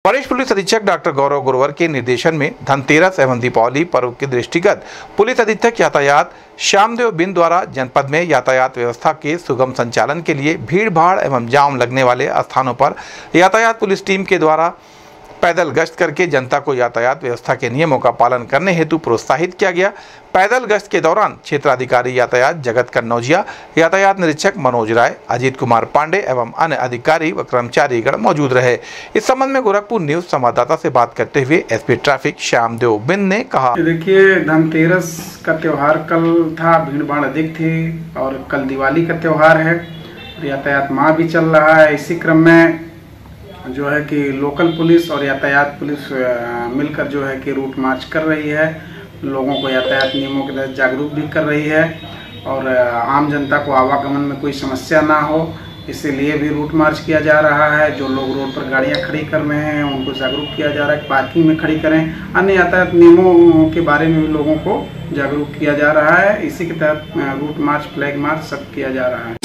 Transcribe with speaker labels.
Speaker 1: वरिष्ठ पुलिस अधीक्षक डॉक्टर गौरव गुरवर के निर्देशन में धनतेरस एवं दीपावली पर्व के दृष्टिगत पुलिस अधीक्षक यातायात श्यामदेव बिंद द्वारा जनपद में यातायात व्यवस्था के सुगम संचालन के लिए भीड़ भाड़ एवं जाम लगने वाले स्थानों पर यातायात पुलिस टीम के द्वारा पैदल गश्त करके जनता को यातायात व्यवस्था के नियमों का पालन करने हेतु प्रोत्साहित किया गया। पैदल गश्त के दौरान क्षेत्राधिकारी यातायात जगत कन्नौजिया, यातायात निरीक्षक मनोज राय, अजीत कुमार पांडे एवं अन्य अधिकारी व कर्मचारीगण मौजूद रहे। इस संबंध में गोरखपुर न्यूज संवाददाता से बात करते हुए एसपी ट्रैफिक श्यामदेव बिंद ने कहा,
Speaker 2: देखिए, धनतेरस का त्योहार कल था, भीड़ भाड़ अधिक थी और कल दिवाली का त्योहार है, यातायात माह भी चल रहा है। इसी क्रम में जो है कि लोकल पुलिस और यातायात पुलिस मिलकर जो है कि रूट मार्च कर रही है, लोगों को यातायात नियमों के तहत जागरूक भी कर रही है और आम जनता को आवागमन में कोई समस्या ना हो, इसीलिए भी रूट मार्च किया जा रहा है। जो लोग रोड पर गाड़ियां खड़ी कर रहे हैं उनको जागरूक किया जा रहा है, पार्किंग में खड़ी करें, अन्य यातायात नियमों के बारे में भी लोगों को जागरूक किया जा रहा है। इसी के तहत रूट मार्च, फ्लैग मार्च सब किया जा रहा है।